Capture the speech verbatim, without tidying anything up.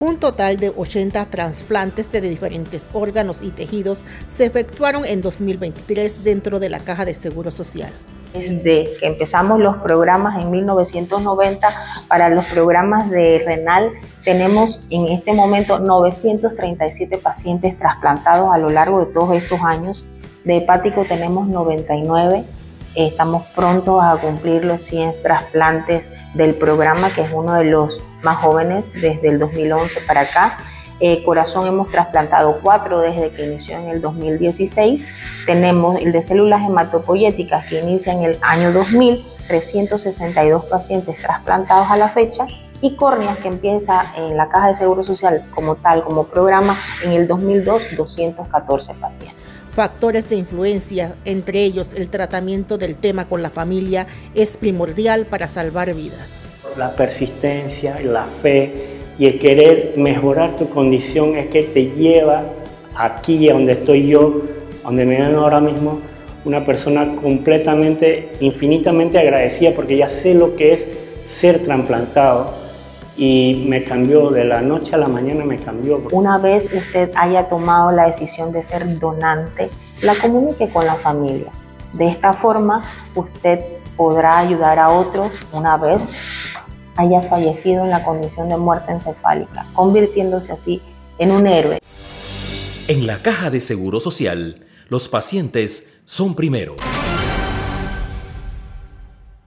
Un total de ochenta trasplantes de diferentes órganos y tejidos se efectuaron en dos mil veintitrés dentro de la Caja de Seguro Social. Desde que empezamos los programas en mil novecientos noventa, para los programas de renal, tenemos en este momento novecientos treinta y siete pacientes trasplantados a lo largo de todos estos años. De hepático tenemos noventa y nueve. Estamos prontos a cumplir los cien trasplantes del programa, que es uno de los más jóvenes desde el dos mil once para acá. Eh, corazón hemos trasplantado cuatro desde que inició en el dos mil dieciséis. Tenemos el de células hematopoyéticas que inicia en el año dos mil, trescientos sesenta y dos pacientes trasplantados a la fecha. Y córneas, que empieza en la Caja de Seguro Social como tal, como programa, en el dos mil dos, doscientos catorce pacientes. Factores de influencia, entre ellos el tratamiento del tema con la familia, es primordial para salvar vidas. La persistencia, la fe y el querer mejorar tu condición es que te lleva aquí, donde estoy yo, donde me ven ahora mismo, una persona completamente, infinitamente agradecida, porque ya sé lo que es ser trasplantado. Y me cambió, de la noche a la mañana me cambió. Una vez usted haya tomado la decisión de ser donante, la comunique con la familia. De esta forma, usted podrá ayudar a otros una vez haya fallecido en la condición de muerte encefálica, convirtiéndose así en un héroe. En la Caja de Seguro Social, los pacientes son primero.